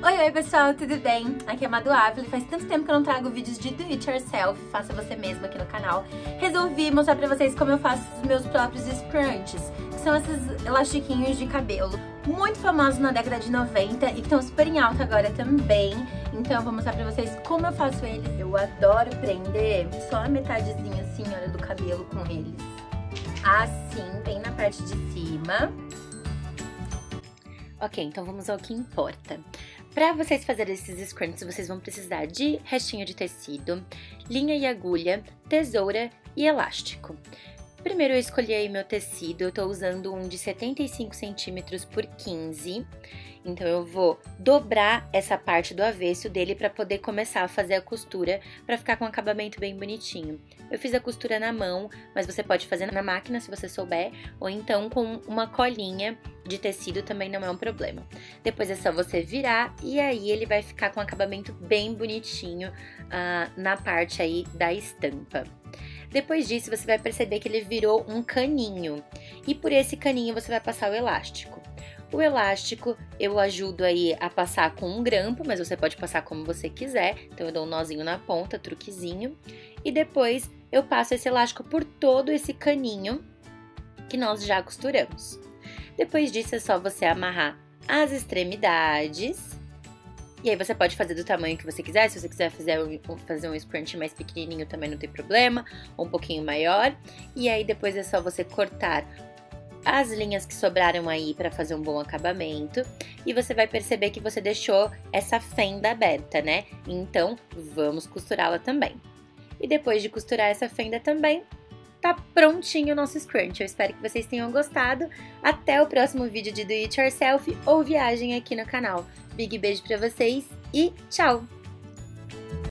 Oi pessoal, tudo bem? Aqui é a Madu Ávila. Faz tanto tempo que eu não trago vídeos de do it yourself, faça você mesmo aqui no canal. Resolvi mostrar pra vocês como eu faço os meus próprios scrunchies, que são esses elastiquinhos de cabelo, muito famosos na década de 90 e que estão super em alta agora também. Então eu vou mostrar pra vocês como eu faço eles. Eu adoro prender só a metadezinha assim, olha, do cabelo com eles. Assim, bem na parte de cima. Ok, então vamos ao que importa. Para vocês fazerem esses scrunchies, vocês vão precisar de restinho de tecido, linha e agulha, tesoura e elástico. Primeiro eu escolhi aí meu tecido, eu tô usando um de 75 centímetros por 15. Então eu vou dobrar essa parte do avesso dele para poder começar a fazer a costura, para ficar com um acabamento bem bonitinho. Eu fiz a costura na mão, mas você pode fazer na máquina se você souber, ou então com uma colinha de tecido também não é um problema. Depois é só você virar e aí ele vai ficar com um acabamento bem bonitinho na parte aí da estampa. Depois disso, você vai perceber que ele virou um caninho. E por esse caninho você vai passar o elástico. O elástico eu ajudo aí a passar com um grampo, mas você pode passar como você quiser. Então eu dou um nozinho na ponta, truquezinho. E depois eu passo esse elástico por todo esse caninho que nós já costuramos. Depois disso é só você amarrar as extremidades. E aí você pode fazer do tamanho que você quiser, se você quiser fazer um scrunchie mais pequenininho também não tem problema, ou um pouquinho maior. E aí depois é só você cortar as linhas que sobraram aí para fazer um bom acabamento. E você vai perceber que você deixou essa fenda aberta, né? Então vamos costurá-la também. E depois de costurar essa fenda também, tá prontinho o nosso scrunchie. Eu espero que vocês tenham gostado. Até o próximo vídeo de do it yourself ou viagem aqui no canal. Big beijo pra vocês e tchau!